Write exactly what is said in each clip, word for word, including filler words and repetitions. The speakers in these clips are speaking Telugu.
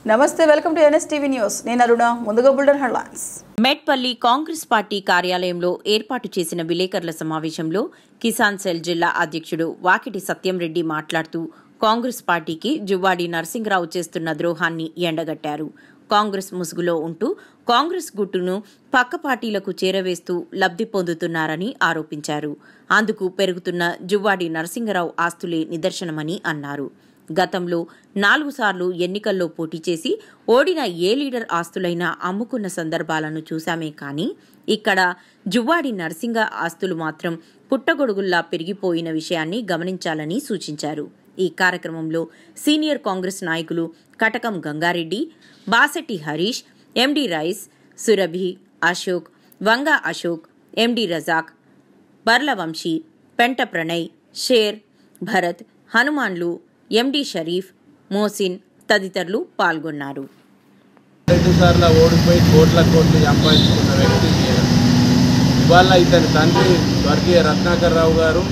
నమస్తే, వెల్కమ్ టు ఎన్ఎస్టీవీ న్యూస్. నేను అరుణ. ముందుగా bulletin headlines. Metpalli Congress party కార్యాలయంలో ఏర్పాటు చేసిన విలేకరుల సమావేశంలో కిసాన్ సెల్ జిల్లా అధ్యక్షుడు వాకిటి సత్యంరెడ్డి మాట్లాడుతూ కాంగ్రెస్ పార్టీకి జువ్వాడి నరసింగరావు చేస్తున్న ద్రోహాన్ని ఎండగట్టారు. కాంగ్రెస్ ముసుగులో ఉంటూ కాంగ్రెస్ గుట్టును పక్క పార్టీలకు చేరవేస్తూ లబ్ధి పొందుతున్నారని ఆరోపించారు. అందుకు పెరుగుతున్న జువ్వాడి నరసింగరావు ఆస్తులే నిదర్శనమని అన్నారు. గతంలో నాలుగు సార్లు ఎన్నికల్లో పోటీ చేసి ఓడిన ఏ లీడర్ ఆస్తులైనా అమ్ముకున్న సందర్భాలను చూశామే కానీ ఇక్కడ జువ్వాడి నరసింగ ఆస్తులు మాత్రం పుట్టగొడుగుల్లా పెరిగిపోయిన విషయాన్ని గమనించాలని సూచించారు. ఈ కార్యక్రమంలో సీనియర్ కాంగ్రెస్ నాయకులు Katakam Gangareddy, Basetti Harish, MD Rais, Surabhi, Ashok, Vanga Ashok, MD Razak, Barla Vamshi, Penta Pranay, Sher, Bharat, Hanumanlu, MD Sharif, Mohsin తదితరులు పాల్గొన్నారు. రెండు సార్లు ఓడిపోయి కోట్ల కోట్లు సంపాదించుకున్న వ్యక్తి ఇవాళ ఇతని తండ్రి స్వర్గీయ రత్నాకర్ రావు గారు.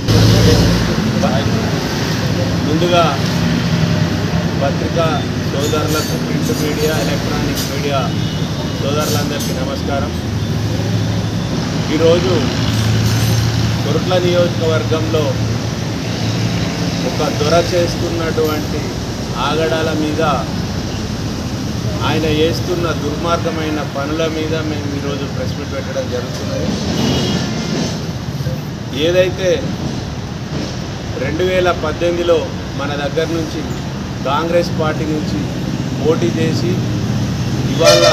ముందుగా పత్రికా సోదరులకు, ప్రింట్ మీడియా, ఎలక్ట్రానిక్ మీడియా సోదరులందరికీ నమస్కారం. ఈరోజు కొరుట్ల నియోజకవర్గంలో ఒక దొర చేస్తున్నటువంటి ఆగడాల మీద, ఆయన చేస్తున్న దుర్మార్గమైన పనుల మీద మేము ఈరోజు ప్రెస్ మీట్ పెట్టడం జరుగుతున్నది. ఏదైతే రెండు వేల పద్దెనిమిదిలో మన దగ్గర నుంచి కాంగ్రెస్ పార్టీ నుంచి పోటీ చేసి ఇవాళ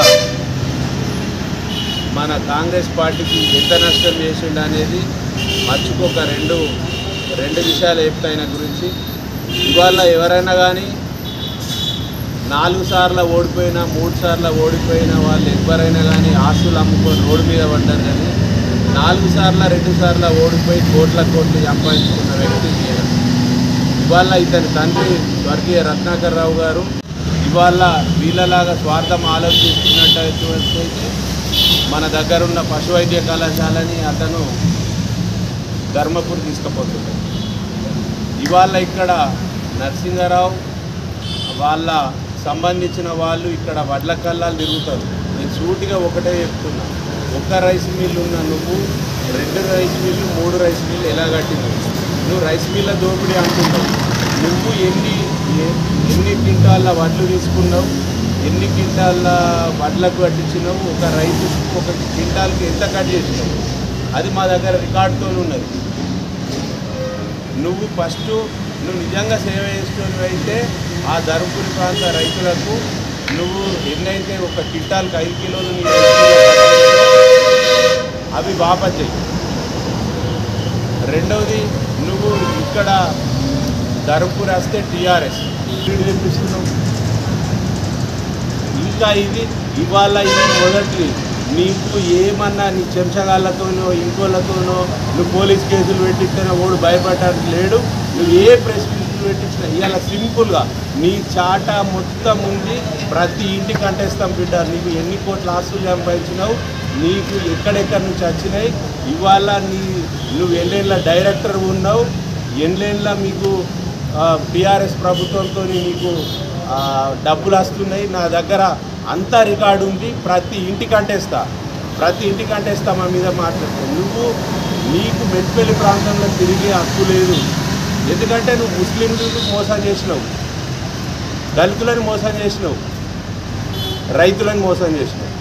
మన కాంగ్రెస్ పార్టీకి ఎంత నష్టం చేసిండు అనేది మర్చిపోక రెండు రెండు విషయాలు చెప్తాయిన గురించి. ఇవాళ ఎవరైనా కానీ నాలుగు సార్లు ఓడిపోయినా మూడు సార్లు ఓడిపోయిన వాళ్ళు ఎవరైనా కానీ ఆస్తులు అమ్ముకొని రోడ్డు మీద పడ్డారు. కానీ నాలుగు సార్లు రెండు సార్లు ఓడిపోయి కోట్ల కోట్లు సంపాదించుకున్న వ్యక్తి ఇవాళ ఇతని తండ్రి స్వర్గీయ రత్నాకర్ రావు గారు. ఇవాళ వీళ్ళలాగా స్వార్థం ఆలోచిస్తున్నట్టయితే మన దగ్గరున్న పశు వైద్య కళాశాలని అతను ధర్మపూర్ తీసుకుపోతున్నాడు. ఇవాళ ఇక్కడ నరసింగరావు వాళ్ళ సంబంధించిన వాళ్ళు ఇక్కడ వడ్ల కల్లాలు తిరుగుతారు. నేను సూటిగా ఒకటే చెప్తున్నా, ఒక్క రైస్ మిల్లు ఉన్న నువ్వు రెండు రైస్ మిల్లు మూడు రైస్ మిల్లు ఎలా కట్టినావు? నువ్వు రైస్ మిల్ల దోపిడీ అంటున్నావు. నువ్వు ఎన్ని ఎన్ని క్వింటాల వడ్లు తీసుకున్నావు, ఎన్ని క్వింటాల వడ్లకు కట్టించినావు, ఒక రైతు ఒక క్వింటాల్కి ఎంత కట్ చేసినావు, అది మా దగ్గర రికార్డుతో ఉన్నది. నువ్వు ఫస్ట్ నువ్వు నిజంగా సేవ చేస్తున్నవి అయితే ఆ ధర్మపురి ప్రాంత రైతులకు నువ్వు ఎన్నైతే ఒక క్వింటాల్కి ఐదు కిలోలు నీ అవి వాపచ్చాయి. రెండవది, నువ్వు ఇక్కడ ధర్మపురి వస్తే టీఆర్ఎస్ సీటు తెప్పిస్తున్నావు. ఇంకా ఇది ఇవాళ ఇది మొదటి నీకు ఏమన్నా నీ చెంచగాళ్ళతోనో ఇంకోళ్ళతోనో నువ్వు పోలీస్ కేసులు పెట్టించినా ఓడు భయపడటానికి లేడు. నువ్వు ఏ ప్రెస్ మీట్లు పెట్టించినా ఇవాళ సింపుల్గా నీ చాట మొత్తం ఉంది. ప్రతి ఇంటికి అంటేస్తాం బిడ్డ, నీకు ఎన్ని కోట్ల ఆస్తులు సంపాదించినావు, నీకు ఎక్కడెక్కడి నుంచి వచ్చినాయి. ఇవాళ నీ నువ్వు ఎన్నేళ్ళ డైరెక్టర్ ఉన్నావు, ఎన్నేళ్ళ మీకు టీఆర్ఎస్ ప్రభుత్వంతో నీకు డబ్బులు వస్తున్నాయి. నా దగ్గర అంతా రికార్డు ఉంది. ప్రతి ఇంటికి అంటేస్తా ప్రతి ఇంటికి అంటేస్తా మా మీద మాట్లాడుతావు. నువ్వు నీకు మెట్పల్లి ప్రాంతంలో తిరిగే హక్కు లేదు. ఎందుకంటే నువ్వు ముస్లింలను మోసం చేసినావు, దళితులను మోసం చేసినావు, రైతులను మోసం చేసినావు.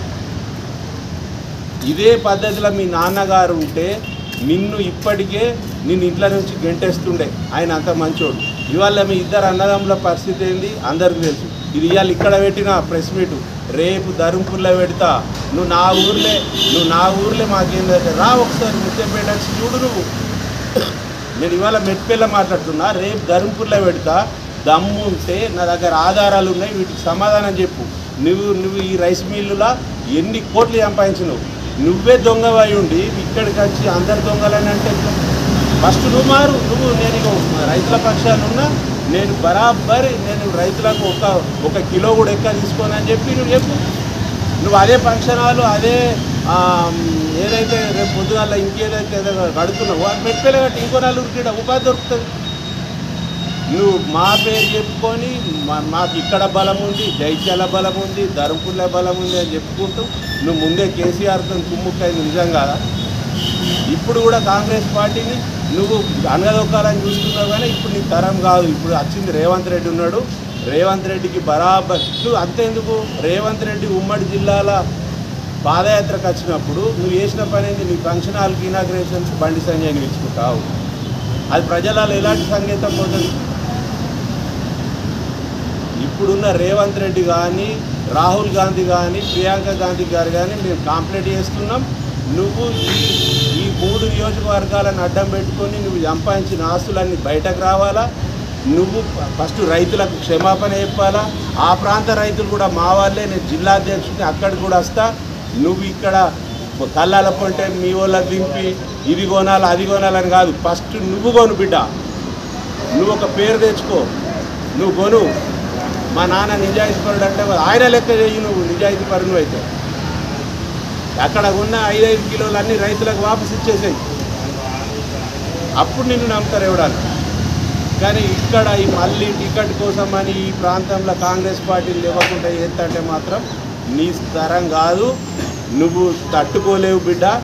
ఇదే పద్ధతిలో మీ నాన్నగారు ఉంటే నిన్ను ఇప్పటికే నిన్ను ఇంట్లో నుంచి గెంటేస్తుండే. ఆయన అంత మంచోడు. ఇవాళ మీ ఇద్దరు అన్నదమ్ముల పరిస్థితి ఏంది అందరికీ తెలుసు. ఇది ఇవాళ ఇక్కడ పెట్టిన ప్రెస్ మీటు, రేపు ధర్మపురిలో పెడతా. నువ్వు నా ఊర్లే నువ్వు నా ఊర్లే మాకేందంటే రా ఒకసారి ముత్యంపేట చూడు. నువ్వు నేను ఇవాళ మెట్పల్లిలో మాట్లాడుతున్నా, రేపు ధర్మపురిలో పెడతా. దమ్ము ఉంటే నా దగ్గర ఆధారాలు ఉన్నాయి, వీటికి సమాధానం చెప్పు. నువ్వు నువ్వు ఈ రైస్ మిల్లులా ఎన్ని కోట్లు సంపాదించినావు? నువ్వే దొంగవై ఉండి ఇక్కడికి వచ్చి అందరు దొంగలని అంటే ఫస్ట్ నువ్వు మారు. నువ్వు నేను రైతుల పక్షాలు ఉన్నా, నేను బరాబరి నేను రైతులకు ఒక ఒక కిలో కూడా ఎక్కువ తీసుకోనని చెప్పి నువ్వు చెప్పు. నువ్వు అదే ఫంక్షనాలు అదే ఏదైతే రేపు పొద్దుగాల ఇంకేదైతే కడుతున్నావు అది మెట్పల్లి కట్టి ఇంకో నలుగురికి ఉపాధి దొరుకుతుంది. నువ్వు మా పేరు చెప్పుకొని మాకు ఇక్కడ బలం ఉంది, జైత్యాల బలం ఉంది, ధర్మపుర్ల బలం ఉంది అని చెప్పుకుంటూ నువ్వు ముందే కేసీఆర్తో కుమ్ముక్కైంది నిజం కాదా? ఇప్పుడు కూడా కాంగ్రెస్ పార్టీని నువ్వు అనగదొక్కాలని చూస్తున్నావు, కానీ ఇప్పుడు నీ తరం కాదు. ఇప్పుడు వచ్చింది రేవంత్ రెడ్డి ఉన్నాడు, రేవంత్ రెడ్డికి బరాబర్ నువ్వు అంతేందుకు. రేవంత్ రెడ్డి ఉమ్మడి జిల్లాల పాదయాత్రకు వచ్చినప్పుడు నువ్వు చేసిన పని ఏంది? నీ ఫంక్షన్ హాల్కి ఇనాగ్రేషన్స్ బండి సంజయ్ని ఇచ్చుకుంటావు. అది ప్రజలలో ఎలాంటి సంకేతం పోతుంది? ఇప్పుడున్న రేవంత్ రెడ్డి కానీ, రాహుల్ గాంధీ కానీ, ప్రియాంక గాంధీ గారు కానీ మేము కాంప్లైంట్ చేస్తున్నాం. నువ్వు ఈ ఈ మూడు నియోజకవర్గాలను అడ్డం పెట్టుకొని నువ్వు సంపాదించిన ఆస్తులన్నీ బయటకు రావాలా. నువ్వు ఫస్ట్ రైతులకు క్షమాపణ చెప్పాలా. ఆ ప్రాంత రైతులు కూడా మా వాళ్ళే, నేను జిల్లా అధ్యక్షుడిని, అక్కడికి కూడా వస్తా. నువ్వు ఇక్కడ కళ్ళాల పొంటే మీ వాళ్ళకి దింపి ఇది కొనాలి అది కొనాలని కాదు, ఫస్ట్ నువ్వు కొను బిడ్డ. నువ్వు ఒక పేరు తెచ్చుకో, నువ్వు కొను. మా నాన్న నిజాయితీ పరుడు అంటే ఆయన లెక్క చేయి, నువ్వు నిజాయితీ పరుడు అయితే అక్కడ ఉన్న ఐదైదు కిలోలు అన్నీ రైతులకు వాపసు ఇచ్చేసాయి, అప్పుడు నిన్ను నమ్ముతారు ఎవడాలి. కానీ ఇక్కడ ఈ మళ్ళీ టికెట్ కోసం అని ఈ ప్రాంతంలో కాంగ్రెస్ పార్టీలు ఇవ్వకుండా చేస్తంటే మాత్రం నీ స్థరం కాదు, నువ్వు తట్టుకోలేవు బిడ్డ.